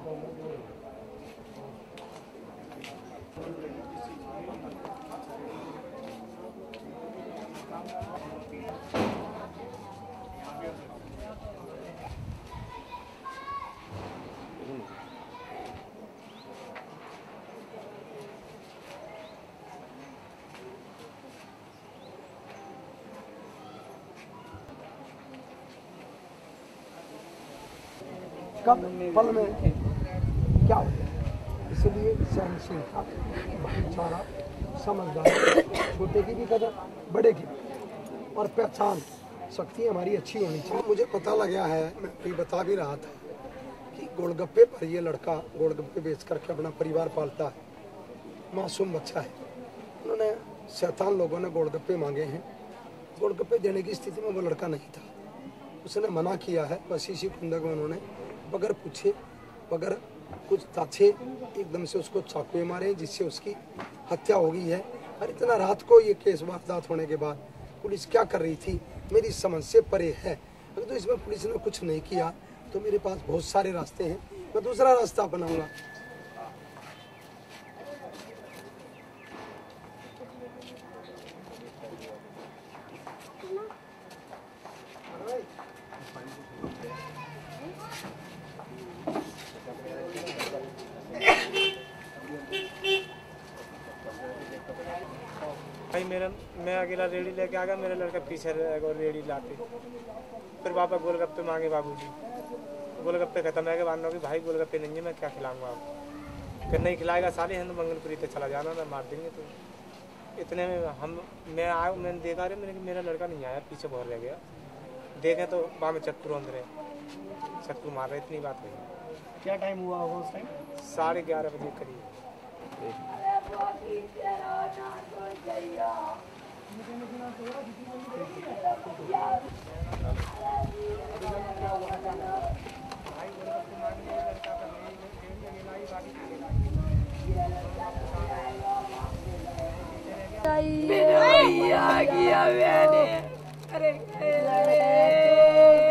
कब पल में क्या हो गया, इसलिए सहनशीलता, भाईचारा, समझदारी, छोटे की भी कदर बड़े की भी, और पहचान शक्ति हमारी अच्छी होनी चाहिए। मुझे पता लगा है, मैं अभी बता भी रहा था कि गोलगप्पे पर ये लड़का गोलगप्पे बेच करके अपना परिवार पालता है, मासूम बच्चा है। उन्होंने शैतान लोगों ने गोलगप्पे मांगे हैं, गोलगप्पे देने की स्थिति में वो लड़का नहीं था, उसने मना किया है। बस इसी कुंदक में उन्होंने बगैर पूछे बगैर कुछ ताछे एकदम से उसको चाकुए मारे, जिससे उसकी हत्या हो गई है। और इतना रात को ये केस वारदात होने के बाद पुलिस क्या कर रही थी मेरी समझ से परे है। अगर तो इसमें पुलिस ने कुछ नहीं किया तो मेरे पास बहुत सारे रास्ते हैं, मैं दूसरा रास्ता अपनाऊंगा। भाई मैं अकेला रेडी लेके आ गया, मेरा लड़का पीछे रेडी लाते, फिर पापा गोलगप्पे मांगे बाबूजी, गोलगप्पे खत्म है के बाद कि भाई गोलगप्पे नहीं है, मैं क्या खिलाऊंगा आपको। फिर नहीं खिलाएगा साले हिंदू मंगलपुरी तो चला जाना, मैं मार देंगे। तो इतने में मैंने देखा रहे मेरा लड़का नहीं आया, पीछे बहुत रह गया। देखें तो वहाँ में चक्कू रोंद रहे, चक्कू मार रहे, इतनी बात नहीं। क्या टाइम हुआ होगा उस टाइम? 11:30 बजे करीब। मेरा भैया गया मैंने, अरे